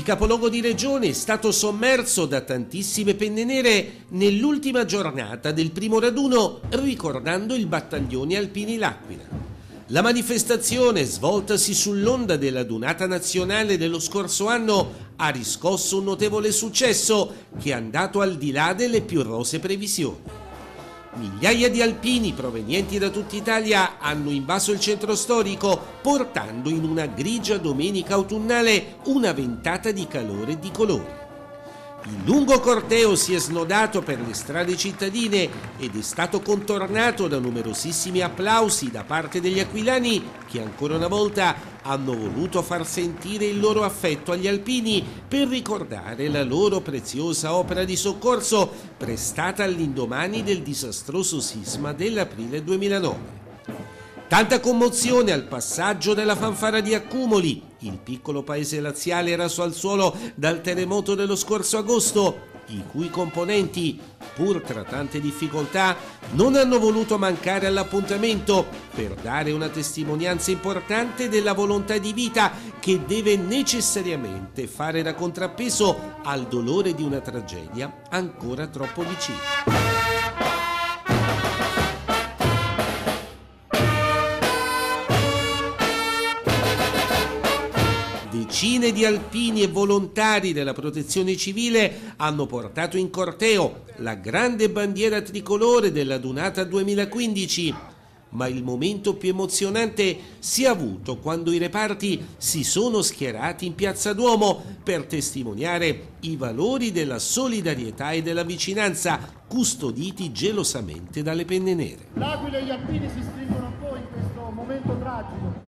capoluogo di regione è stato sommerso da tantissime penne nere nell'ultima giornata del primo raduno, ricordando il Battaglione Alpini L'Aquila. La manifestazione, svoltasi sull'onda della Dunata Nazionale dello scorso anno, ha riscosso un notevole successo che è andato al di là delle più rosee previsioni. Migliaia di alpini provenienti da tutta Italia hanno invaso il centro storico, portando in una grigia domenica autunnale una ventata di calore e di colori. Il lungo corteo si è snodato per le strade cittadine ed è stato contornato da numerosissimi applausi da parte degli aquilani che ancora una volta hanno voluto far sentire il loro affetto agli alpini per ricordare la loro preziosa opera di soccorso prestata all'indomani del disastroso sisma dell'aprile 2009. Tanta commozione al passaggio della fanfara di Accumoli, il piccolo paese laziale raso al suolo dal terremoto dello scorso agosto, i cui componenti, pur tra tante difficoltà, non hanno voluto mancare all'appuntamento per dare una testimonianza importante della volontà di vita che deve necessariamente fare da contrappeso al dolore di una tragedia ancora troppo vicina. Decine di alpini e volontari della protezione civile hanno portato in corteo la grande bandiera tricolore della Dunata 2015, ma il momento più emozionante si è avuto quando i reparti si sono schierati in Piazza Duomo per testimoniare i valori della solidarietà e della vicinanza custoditi gelosamente dalle penne nere. L'Aquila e gli alpini si stringono a voi in questo momento tragico.